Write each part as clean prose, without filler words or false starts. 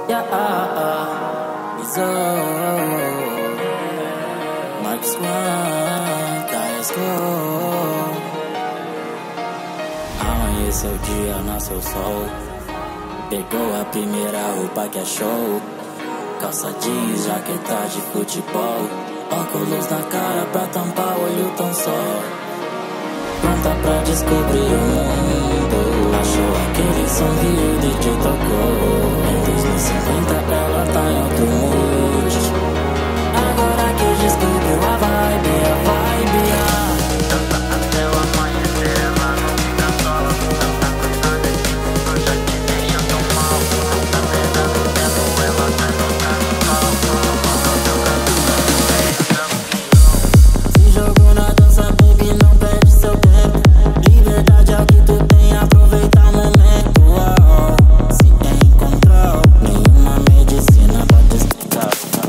Yeah, Izzo, Max One, KSGO. Amanheceu o dia, nasceu o sol. Pegou a primeira roupa que é show. Calça jeans, jaqueta de futebol. Óculos na cara pra tampar o olho tão só. Pronta pra descobrir o mundo. Achou aquele som que o DJ tocou. Em 2050 ela tá em outro mood. Agora que descobriu a vibe, Dança até o amanhecer, ela não fica só. Tanta coisa nesse mundo já te deixa tão mal. Nunca perda do tempo, ela vai tocar no palco. Se jogou na dança, baby, não perde seu tempo. Liberdade é o que tu tem, aproveita o momento. Se encontrou, nenhuma medicina pode explicar.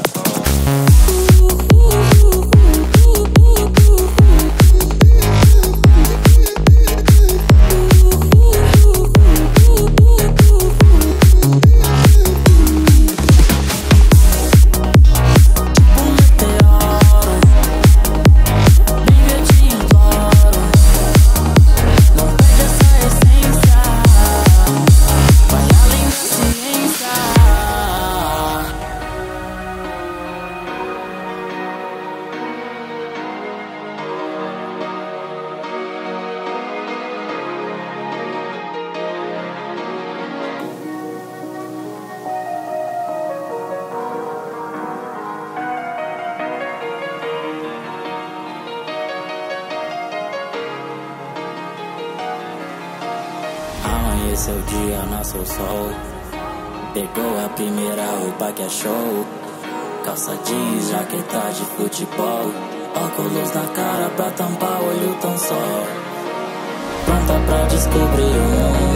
Amanheceu o dia, nasceu o sol. Pegou a primeira roupa que é show. Calça jeans, jaqueta de futebol. Óculos na cara pra tampar o olho tão só. Pronta pra descobrir o mundo.